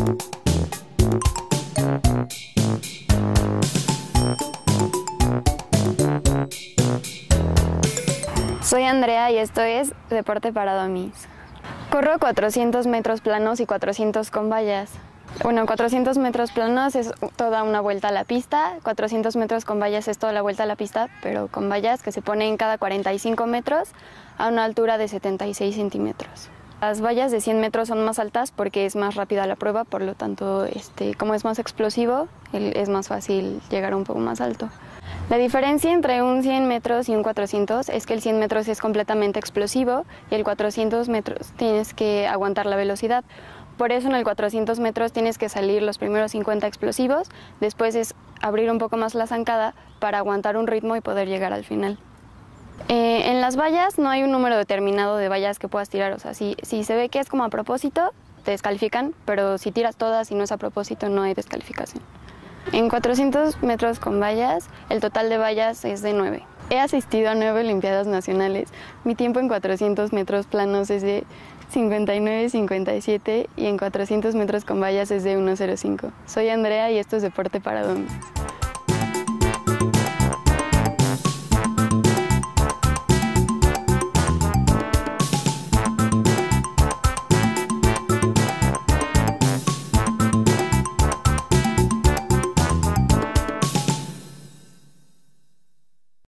Soy Andrea y esto es Deporte para Dummies. Corro 400 metros planos y 400 con vallas. Bueno, 400 metros planos es toda una vuelta a la pista, 400 metros con vallas es toda la vuelta a la pista, pero con vallas que se ponen cada 45 metros a una altura de 76 centímetros. Las vallas de 100 metros son más altas porque es más rápida la prueba, por lo tanto, como es más explosivo, es más fácil llegar un poco más alto. La diferencia entre un 100 metros y un 400 es que el 100 metros es completamente explosivo y el 400 metros tienes que aguantar la velocidad. Por eso en el 400 metros tienes que salir los primeros 50 explosivos, después es abrir un poco más la zancada para aguantar un ritmo y poder llegar al final. En las vallas no hay un número determinado de vallas que puedas tirar, o sea, si se ve que es como a propósito, te descalifican, pero si tiras todas y no es a propósito, no hay descalificación. En 400 metros con vallas, el total de vallas es de 9. He asistido a 9 Olimpiadas Nacionales. Mi tiempo en 400 metros planos es de 59:57 y en 400 metros con vallas es de 1:05. Soy Andrea y esto es Deporte para Dummies.